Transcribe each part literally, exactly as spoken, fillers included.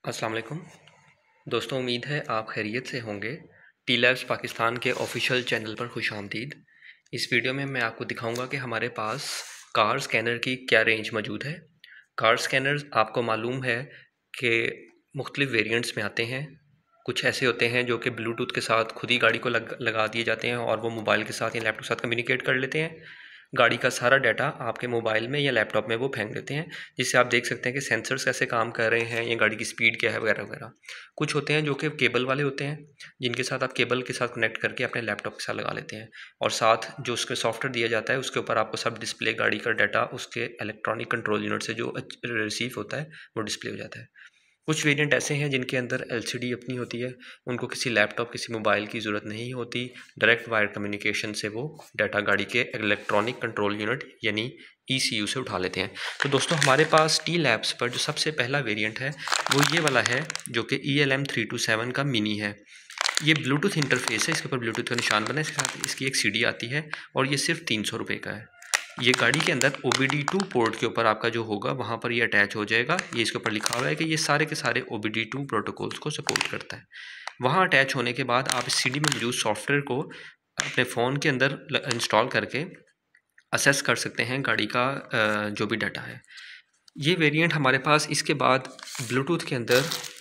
अस्सलाम वालेकुम दोस्तों, उम्मीद है आप खैरियत से होंगे। टी लैब्स पाकिस्तान के ऑफिशियल चैनल पर खुश आमदीद। इस वीडियो में मैं आपको दिखाऊंगा कि हमारे पास कार स्कैनर की क्या रेंज मौजूद है। कार स्कैनर्स आपको मालूम है कि मुख्तलिफ वेरिएंट्स में आते हैं। कुछ ऐसे होते हैं जो कि ब्लूटूथ के साथ खुद ही गाड़ी को लग लगा दिए जाते हैं और वो मोबाइल के साथ या लैपटॉप के साथ कम्युनिकेट कर लेते हैं। गाड़ी का सारा डाटा आपके मोबाइल में या लैपटॉप में वो फेंक देते हैं, जिससे आप देख सकते हैं कि सेंसर्स कैसे काम कर रहे हैं या गाड़ी की स्पीड क्या है वगैरह वगैरह। कुछ होते हैं जो कि केबल वाले होते हैं, जिनके साथ आप केबल के साथ कनेक्ट करके अपने लैपटॉप के साथ लगा लेते हैं और साथ जो उसके सॉफ्टवेयर दिया जाता है उसके ऊपर आपको सब डिस्प्ले गाड़ी का डाटा उसके इलेक्ट्रॉनिक कंट्रोल यूनिट से जो रिसीव होता है वो डिस्प्ले हो जाता है। कुछ वेरिएंट ऐसे हैं जिनके अंदर एलसीडी अपनी होती है, उनको किसी लैपटॉप किसी मोबाइल की ज़रूरत नहीं होती। डायरेक्ट वायर कम्युनिकेशन से वो डाटा गाड़ी के इलेक्ट्रॉनिक कंट्रोल यूनिट यानी ईसीयू से उठा लेते हैं। तो दोस्तों, हमारे पास टी लैब्स पर जो सबसे पहला वेरिएंट है वो ये वाला है, जो कि E L M three two seven का मिनी है। ये ब्लूटूथ इंटरफेस है, इसके ऊपर ब्लूटूथ का निशान बना है, इसके साथ इसकी एक सीडी आती है और ये सिर्फ तीन सौ रुपये का है। ये गाड़ी के अंदर O B D two port के ऊपर आपका जो होगा वहाँ पर ये अटैच हो जाएगा। ये इसके ऊपर लिखा हुआ है कि ये सारे के सारे O B D two protocols को सपोर्ट करता है। वहाँ अटैच होने के बाद आप इस सीडी में मौजूद सॉफ्टवेयर को अपने फ़ोन के अंदर इंस्टॉल करके असेस कर सकते हैं गाड़ी का जो भी डाटा है। ये वेरिएंट हमारे पास इसके बाद ब्लूटूथ के अंदर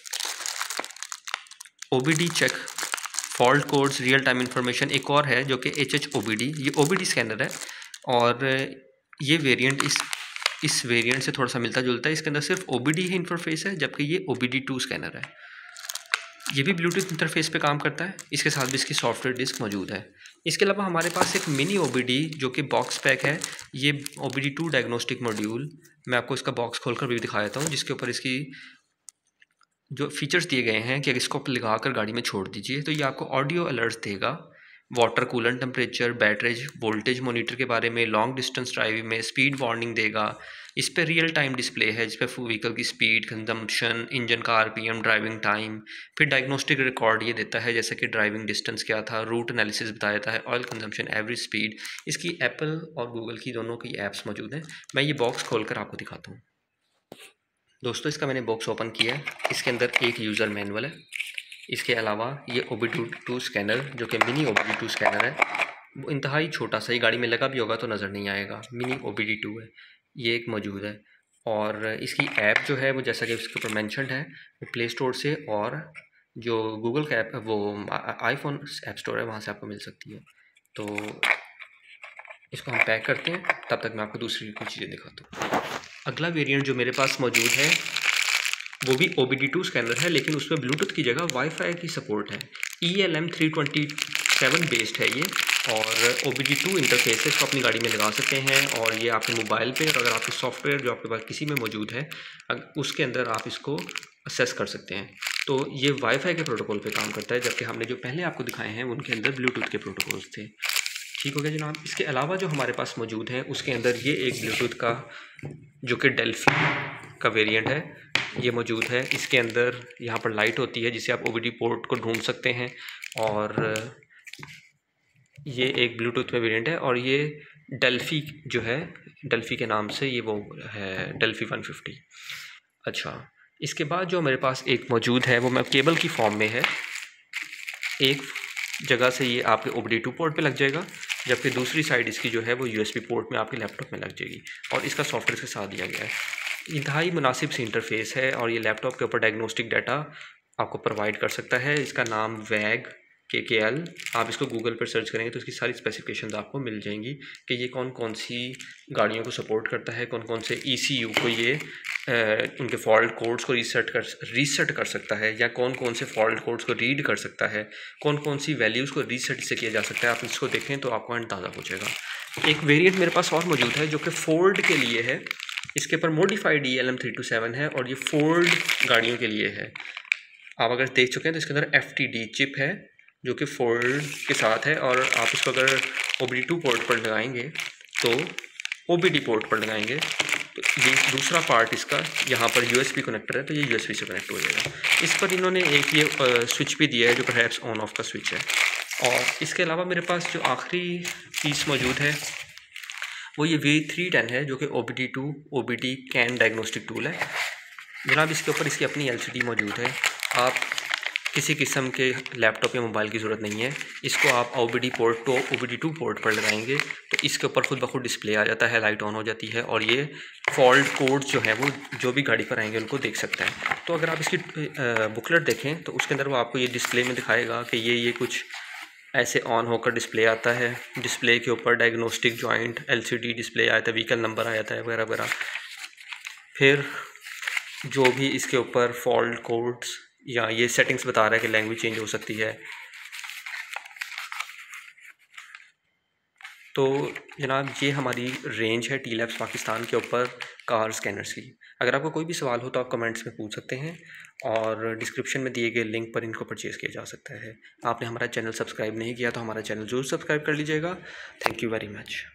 O B D check, fault codes, real time information एक और है जो कि H H O B D, ये ओ बी डी स्कैनर है और ये वेरिएंट इस इस वेरिएंट से थोड़ा सा मिलता जुलता है। इसके अंदर सिर्फ ओ बी डी ही इंटरफेस है, जबकि ये O B D two scanner है। ये भी ब्लूटूथ इंटरफेस पे काम करता है, इसके साथ भी इसकी सॉफ्टवेयर डिस्क मौजूद है। इसके अलावा हमारे पास एक मिनी ओ बी डी जो कि बॉक्स पैक है। ये O B D two diagnostic module, मैं आपको इसका बॉक्स खोलकर भी दिखा देता हूँ, जिसके ऊपर इसकी जो फीचर्स दिए गए हैं कि अगर इसको लगा कर गाड़ी में छोड़ दीजिए तो ये आपको ऑडियो अलर्ट्स देगा, water coolant temperature, battery, voltage monitor के बारे में, लॉन्ग डिस्टेंस ड्राइविंग में स्पीड वार्निंग देगा। इस पर रियल टाइम डिस्प्ले है, जिस पर व्हीकल की स्पीड, कंजम्पशन, इंजन का आरपीएम, ड्राइविंग टाइम। फिर डायग्नोस्टिक रिकॉर्ड ये देता है, जैसे कि ड्राइविंग डिस्टेंस क्या था, रूट एनालिसिस बता देता है, ऑयल कंजम्पशन, एवरेज स्पीड। इसकी एप्पल और गूगल की दोनों की ऐप्स मौजूद हैं। मैं ये बॉक्स खोलकर आपको दिखाता हूँ। दोस्तों, इसका मैंने बॉक्स ओपन किया है। इसके अंदर एक यूज़र मैनुअल है। इसके अलावा ये O B D two scanner जो कि mini O B D two scanner है, वो इंतहाई छोटा सा, ही गाड़ी में लगा भी होगा तो नज़र नहीं आएगा। Mini O B D two है, ये एक मौजूद है। और इसकी ऐप जो है वो जैसा कि इसके ऊपर मैंशनड है वो प्ले स्टोर से और जो गूगल का ऐप है वो आईफोन ऐप स्टोर है वहाँ से आपको मिल सकती है। तो इसको हम पैक करते हैं, तब तक मैं आपको दूसरी कुछ चीज़ें दिखाता हूँ। अगला वेरिएंट जो मेरे पास मौजूद है वो भी O B D two scanner है, लेकिन उसमें ब्लूटूथ की जगह वाईफाई की सपोर्ट है। E L M three twenty seven based है ये और O B D two interface है, इसको अपनी गाड़ी में लगा सकते हैं और ये आपके मोबाइल पे, और अगर आपके सॉफ्टवेयर जो आपके पास किसी में मौजूद है उसके अंदर आप इसको असेस कर सकते हैं। तो ये वाईफाई के प्रोटोकॉल पे काम करता है, जबकि हमने जो पहले आपको दिखाए हैं उनके अंदर ब्लूटूथ के प्रोटोकॉल्स थे। ठीक हो गया जनाब। इसके अलावा जो हमारे पास मौजूद है उसके अंदर ये एक ब्लूटूथ का जो कि डेल्फी का वेरिएंट है ये मौजूद है। इसके अंदर यहाँ पर लाइट होती है जिससे आप ओ बी डी पोर्ट को ढूंढ सकते हैं और ये एक ब्लूटूथ में वेरिएंट है और ये डेल्फी जो है, डेल्फी के नाम से ये वो है, डेल्फी वन फिफ्टी। अच्छा, इसके बाद जो मेरे पास एक मौजूद है वो मैं केबल की फॉर्म में है। एक जगह से ये आपके O B D two port पे लग जाएगा, जबकि दूसरी साइड इसकी जो है वो यू एस बी पोर्ट में आपके लैपटॉप में लग जाएगी और इसका सॉफ्टवेयर के साथ दिया गया है। इंतहाई मुनासिब सी इंटरफेस है और ये लैपटॉप के ऊपर डायग्नोस्टिक डाटा आपको प्रोवाइड कर सकता है। इसका नाम वैग के के एल, आप इसको गूगल पर सर्च करेंगे तो इसकी सारी स्पेसिफिकेशंस आपको मिल जाएंगी कि ये कौन कौन सी गाड़ियों को सपोर्ट करता है, कौन कौन से ई सी यू को ये आ, उनके फॉल्ट कोड्स को रीसेट कर रीसेट कर सकता है, या कौन कौन से फॉल्ट कोड्स को रीड कर सकता है, कौन कौन सी वैल्यूज़ को रीसेट से किया जा सकता है। आप इसको देखें तो आपको अंदाज़ा हो जाएगा। एक वेरिएंट मेरे पास और मौजूद है जो कि फोर्ड के लिए है। इसके ऊपर modified E L M three two seven है और ये फोर्ड गाड़ियों के लिए है। आप अगर देख चुके हैं तो इसके अंदर एफ टी डी चिप है जो कि फोर्ड के साथ है और आप इसको अगर O B D two port पर लगाएंगे तो ओ बी डी पोर्ट पर लगाएंगे तो ये दूसरा पार्ट इसका यहाँ पर यू एस बी कनेक्टर है, तो ये यू एस बी से कनेक्ट हो जाएगा। इस पर इन्होंने एक ये स्विच भी दिया है जो परहैप्स ऑन ऑफ का स्विच है। और इसके अलावा मेरे पास जो आखिरी पीस मौजूद है वो ये वी थ्री टेन है जो कि O B D two O B D CAN diagnostic tool है। जनाब इसके ऊपर इसकी अपनी एलसीडी मौजूद है। आप किसी किस्म के लैपटॉप या मोबाइल की ज़रूरत नहीं है। इसको आप O B D port two O B D two port पर लगाएंगे तो इसके ऊपर खुद ब खुद डिस्प्ले आ जाता है, लाइट ऑन हो जाती है और ये फॉल्ट कोड जो है वो जो भी गाड़ी पर आएंगे उनको देख सकते हैं। तो अगर आप इसकी बुकलेट देखें तो उसके अंदर वो आपको ये डिस्प्ले में दिखाएगा कि ये ये कुछ ऐसे ऑन होकर डिस्प्ले आता है। डिस्प्ले के ऊपर डायग्नोस्टिक जॉइंट एलसीडी डिस्प्ले आया था, व्हीकल नंबर आया था वगैरह वगैरह। फिर जो भी इसके ऊपर फॉल्ट कोड्स या ये सेटिंग्स बता रहा है कि लैंग्वेज चेंज हो सकती है। तो जनाब ये हमारी रेंज है टी लैब्स पाकिस्तान के ऊपर कार स्कैनर्स की। अगर आपको कोई भी सवाल हो तो आप कमेंट्स में पूछ सकते हैं और डिस्क्रिप्शन में दिए गए लिंक पर इनको परचेज़ किया जा सकता है। आपने हमारा चैनल सब्सक्राइब नहीं किया तो हमारा चैनल ज़रूर सब्सक्राइब कर लीजिएगा। Thank you very much.